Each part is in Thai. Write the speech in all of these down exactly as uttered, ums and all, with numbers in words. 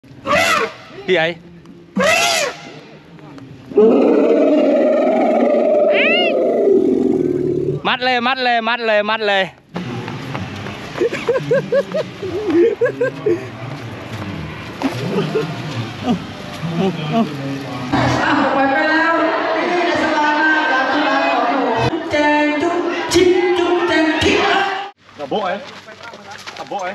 พี่ไอ้มัดเลยมัดเลยมัดเลยมัดเลยไปไปแล้วนี่ในสลาหน้าการสลาของแจงจุ๊บชิ้นจุ๊บแจงทิ้งกระโบยกระโบย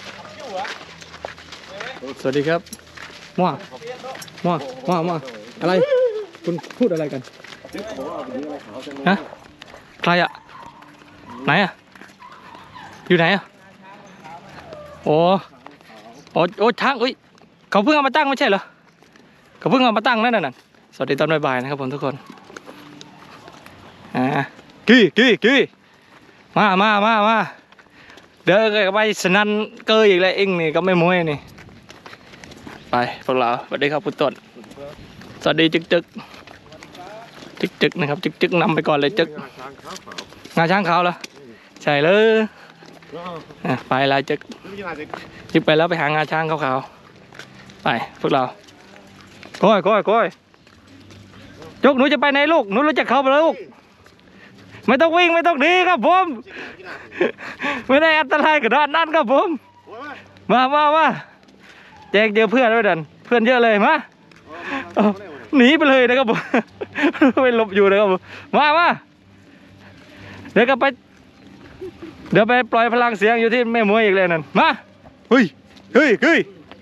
สวัสดีครับมั่วมั่วมั่วมั่วอะไรคุณพูดอะไรกันฮะใครอะไหนอะอยู่ไหนอะโอ้โอ้โอ้ช้างอุ้ยเขาเพิ่งเอามาตั้งไม่ใช่เหรอเขาเพิ่งเอามาตั้งนั่นน่ะสวัสดีตอนบ่ายๆนะครับผมทุกคนอ่ากี้กี้กี้มามามามาเดินไปสนันเกยอีกแล้วเองนี่ก็ไม่มวยนี่ไปพวกเราสวัสดีครับคุณต้นสวัสดีจึกจึกจึกจึกนะครับจึกจึกนำไปก่อนเลยจึกงาช้างขาวเหรอใช่เลยไปแล้วจึกจึกไปแล้วไปหางาช้างขาวๆไปพวกเราก้อยก้อยก้อยจุกหนูจะไปไหนลูกหนูรู้จักเขาไปลูกไม่ต้องวิ่งไม่ต้องหนีครับผมไม่ได้อันตรายกับด้านนั้นครับผมมามามาแจกเดียวเพื่อนด้วยดันเพื่อนเยอะเลยมาหนีไปเลยนะครับผมไปหลบอยู่นะครับผมมามาเดี๋ยวก็ไปเดี๋ยวไปปล่อยพลังเสียงอยู่ที่แม่มวยอีกเลยนั่นมาเฮ้ยเฮ้ยเฮ้ย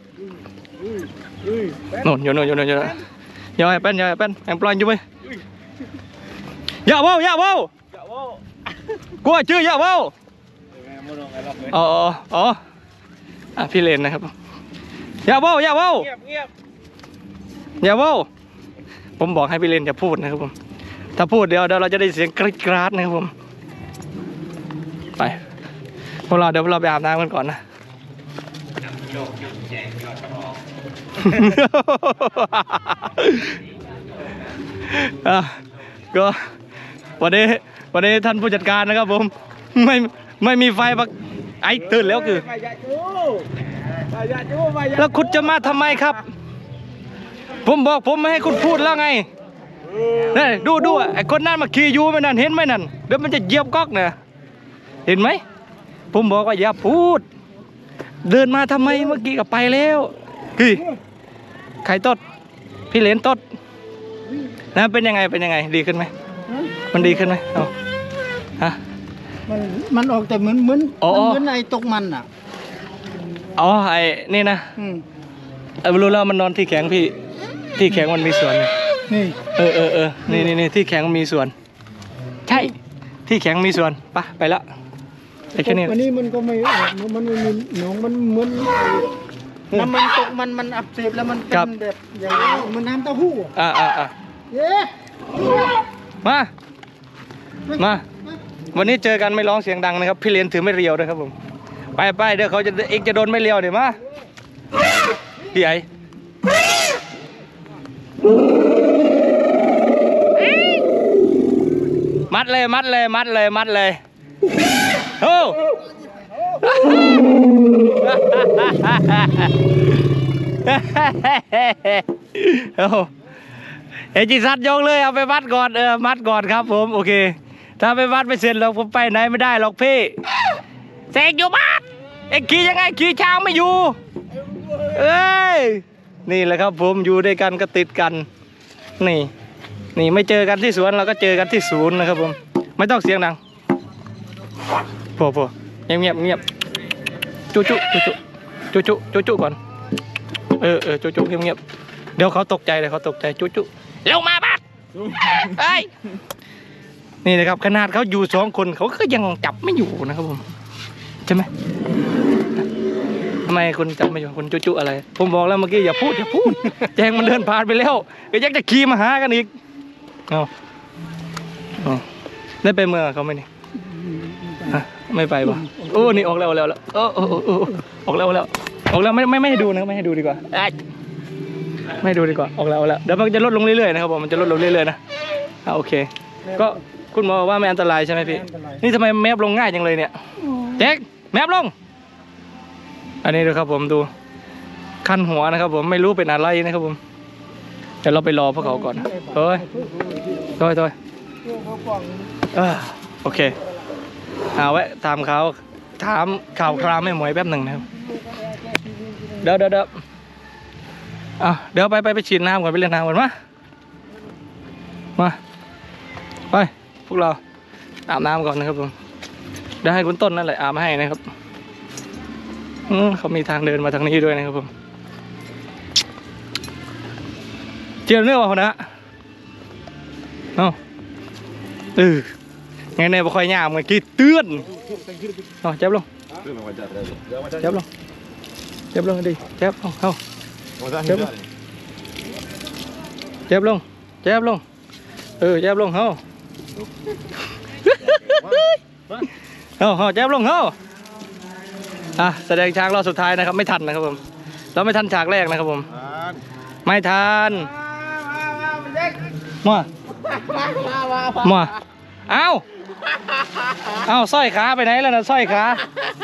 โน่นอยู่โน่นอยู่โน่นอยู่อย่าให้เป็นอย่าให้เป็นแอมปล่อยอยู่ไหมอย่าว้าวอย่าว้าวกลัวชื่ออย่าว้าวอ๋ออ๋ออ่ะพี่เลนนะครับอย่าว้าวอย่าว้าวอย่าว้าวผมบอกให้พี่เลนอย่าพูดนะครับผมถ้าพูดเดี๋ยวเดี๋ยวเราจะได้เสียงกรี๊ดกราดนะครับผมไปพวกเราเดี๋ยวเราไปอาบน้ำกันก่อนนะก็วันนี้วันนี้ท่านผู้จัดการนะครับผมไม่ไม่มีไฟปักไอ้ตื่นแล้วคือแล้วคุณจะมาทำไมครับผมบอกผมไม่ให้คุณพูดแล้วไงนี่ดูดูไอ้คนนั้นมาขี่ยูไม่นั่นเห็นไหมนั่นเดี๋ยวมันจะเหยียบก๊อกเนี่ยเห็นไหมผมบอกว่าอย่าพูดเดินมาทำไมเมื่อกี้ก็ไปแล้วคือไข่ตดพี่เลนตดนะเป็นยังไงเป็นยังไงดีขึ้นไหมมันดีขึ้นไหมเอาฮะมันมันออกแต่เหมือนเหมือนเหมือนไอ้ตกมันอ่ะอ๋อไอ้นี่นะไอ้ไม่รู้แล้วมันนอนที่แข็งพี่ที่แข็งมันมีส่วนนี่เออเออเออนี่นี่นี่ที่แข็งมีส่วนใช่ที่แข็งมีส่วนปะไปละไอ้แค่นี้วันนี้มันก็ไม่มันไม่มีหนองมันเหมือนน้ำมันตกมันมันอักเสบแล้วมันเป็นแบบอย่างเหมือนน้ำเต้าหู้อ่าอ่าอ่าเย้มามาวันนี้เจอกันไม่ร้องเสียงดังนะครับพี่เลี้ยนถือไม่เรียวนะครับผมไปไปเดี๋ยวเขาจะเอ็กจะโดนไม่เรียวเดี๋ยวมาพี่ไอ้มัดเลยมัดเลยมัดเลยมัดเลยโอ้เอจิซัดยกเลยเอาไปมัดก่อนเออมัดก่อนครับผมโอเคถ้าไปมัดไม่เสร็จหรอกผมไปไหนไม่ได้หรอกพี่เสกอยู่บ้านเอ็กขี่ยังไงขี่ช้างไม่อยู่เอ้ยนี่แหละครับผมอยู่ด้วยกันก็ติดกันนี่นี่ไม่เจอกันที่สวนเราก็เจอกันที่ศูนย์นะครับผมไม่ต้องเสียงดังพอพอเงียบเงียบเงียบจุจุจุจุจุจุจุจุก่อนเออเออจุจุเงียบเงียบเดี๋ยวเขาตกใจเลยเขาตกใจจุจุลงมาบ้านเอ้ยนี่นะครับขนาดเขาอยู่สองคนเขาก็ยังจับไม่อยู่นะครับผมใช่ไหมทำไมคุณจับไม่อยู่คุณจุจุอะไรผมบอกแล้วเมื่อกี้อย่าพูดอย่าพูดแจงมันเดินผ่านไปแล้วก็ยังจะขี่มาหากันอีกเอาเอาได้ไปเมืองเขาไหมนี่ไม่ไปป่ะโอ้นี่ออกแล้วแล้วแล้วโอ้โอ้โอ้ออกแล้วแล้วออกแล้วไม่ไม่ไม่ให้ดูนะไม่ให้ดูดีกว่าไม่ดูดีกว่าออกแล้วแล้วเดี๋ยวมันจะลดลงเรื่อยๆนะครับผมมันจะลดลงเรื่อยๆนะโอเคก็คุณหมอว่าไม่อันตรายใช่ไหมพี่นี่ทำไมแมบลงง่ายจังเลยเนี่ยแจ็คแมบลงอันนี้ดูครับผมดูคันหัวนะครับผมไม่รู้เป็นอะไรนะครับผมเดี๋ยวเราไปรอพวกเขาก่อนเฮ้ยโดยโดยเออโอเคเอาไว้ถามเขาถามข่าวคราวไม่หมวยแป๊บหนึ่งนะครับเดี๋ยวเดี๋ยวเดี๋ยวอ่ะเดี๋ยวไปไปไปฉีดน้ำก่อนไปเล่นน้ำก่อนมามาไปพวกเราอาบน้ำก่อนนะครับผมเดี๋ยวให้คุณต้นนั่นแหละอาบให้นะครับอืมเขามีทางเดินมาทางนี้ด้วยนะครับผมเจียวเนื้อวะคนนะเนาะเออไงเนี่ยบ่ค่อยยากเมื่อกี้เตือนเอาเจ็บลงเจ็บลงเจ็บลงดิเจ็บลงเอาเจ็บลงเจ็บลงเจ็บลงเออเจ็บลงเอาเอาเอาเจ็บลงเอาอ่ะแสดงฉากรอบสุดท้ายนะครับไม่ทันนะครับผมเราไม่ทันฉากแรกนะครับผมไม่ทันมามาเอาเอาสร้อยขาไปไหนแล้วนะสร้อยขา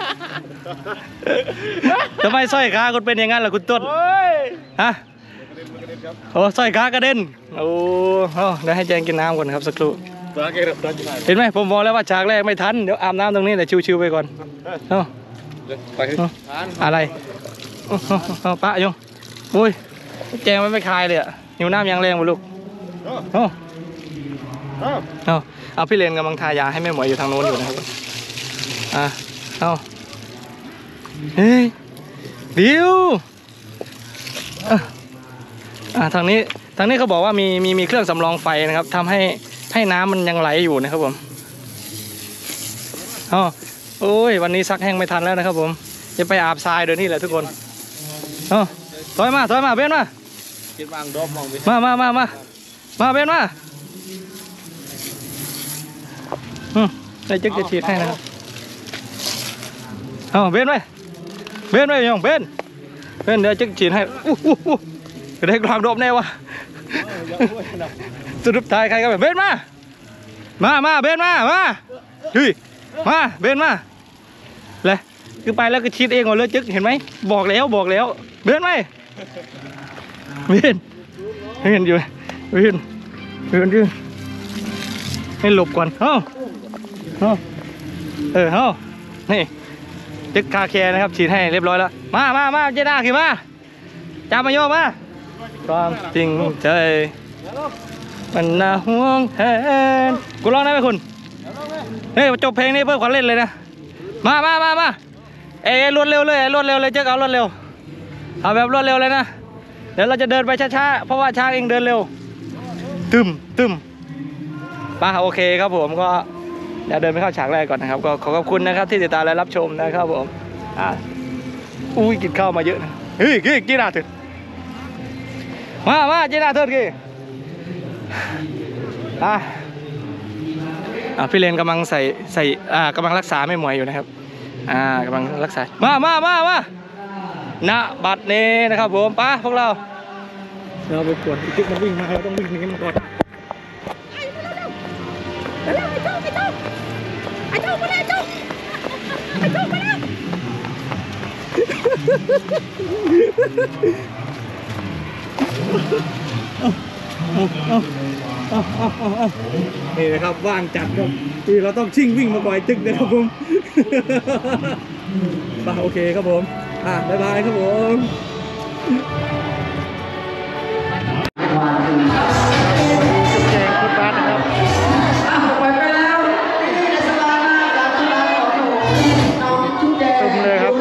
ทำไมสร้อยขาคุณเป็นอย่างนั้นล่ะคุณต้นฮะโอ้สร้อยขากระเด็นโอ้โหเดี๋ยวให้แจงกินน้ำก่อนครับสักครู่เห็นไหมผมบอกแล้วว่าฉากแรกไม่ทันเดี๋ยวอาบน้ำตรงนี้แต่ชิวๆไปก่อนเอาอะไรเอาปะยงอุ้ยแจงมันไม่คลายเลยอ่ะหิวน้ำยังแรงหมดลูกเอาเอาเอาพี่เลนกำลังทายาให้แม่หมวยอยู่ทางโน้นอยู่นะครับอ่ะเอาเฮ้ยบิวอ่ะทางนี้ทางนี้เขาบอกว่ามีมีมีเครื่องสำรองไฟนะครับทำให้ให้น้ำมันยังไหลอยู่นะครับผมอ๋อโอ้ยวันนี้ซักแห้งไม่ทันแล้วนะครับผมจะไปอาบทรายเดี๋ยวนี้แหละทุกคนอ๋อถอยมาถอยมาเบนมามามามามามาเบนมาอืมได้จึ๊กจะฉีดให้นะครับเอาเบนไปเบนไปยองเบนเบนเดี๋ยวจึ๊กฉีดให้อู้หู้ได้กลางโดมแน่วะสุดท้ายใครก็แบบเบนมามามาเบนมามาดุยมาเบนมาเลยคือไปแล้วก็ฉีดเองก่อนเลยจึ๊กเห็นไหมบอกแล้วบอกแล้วเบนไหมเบนเบนอยู่เบนเบนอยู่ให้หลบก่อนเฮ้าเฮ้าเออเฮ้านี่จึ๊กคาแคร์นะครับฉีดให้เรียบร้อยแล้วมามามาเจด้าขึ้นมาจับมาโยมาความจริงใจมันน่าห่วงแทนกูร้องได้ไหมคุณเฮ้ยจบเพลงนี้เพิ่มความเล่นเลยนะมามามามาเอ้รวดเร็วเลยรวดเร็วเลยเจ๊เอารวดเร็วเอาแบบรวดเร็วเลยนะเดี๋ยวเราจะเดินไปช้าๆเพราะว่าช้างเองเดินเร็วตึมตึมป่ะโอเคครับผมก็เดี๋ยวเดินไปเข้าฉากแรกก่อนนะครับก็ขอขอบคุณนะครับที่ติดตามและรับชมนะครับผมอ่าอุ้ยกินข้าวมาเยอะนะเฮ้ยกินกินอะไรเถอะมามาเจน่าเถิดกี่อ่ะอ่ะพี่เลนกำลังใส่ใส่อ่ากำลังรักษาไม่หมวยอยู่นะครับอ่ากำลังรักษามามามามาณบัดนี้นะครับผมป้าพวกเราเราไปปวดติ๊กมันวิ่งมาเราต้องวิ่งหนีมันก่อนไอ้เจ้าไอ้เจ้าไอ้เจ้ามาแล้วเจ้าไอ้เจ้ามาแล้วนี่นะครับว่างจัดครับที่เราต้องชิ่งวิ่งมาก่อยตึกนะครับผมป่ะโอเคครับผมอ่ะบ๊ายบายครับผมจุดแจงคุณบ้านนะครับไปไปแล้วนี่ในสบายมากการสบายของน้องชุดแดงเลยครับ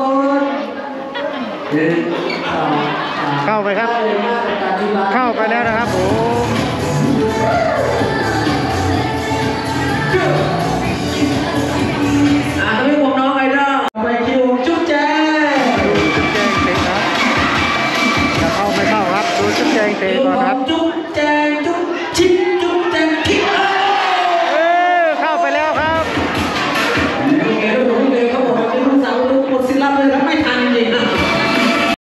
เข้าไปครับเข้าไปแล้วนะครับผม